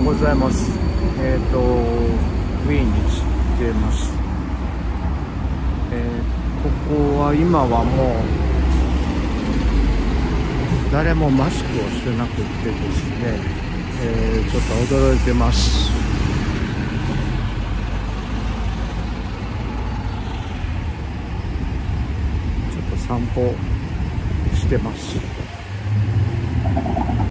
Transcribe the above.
ございます。ウィーンに来てます。ここは今はもう誰もマスクをしてなくてですね、ちょっと驚いてます。ちょっと散歩してます。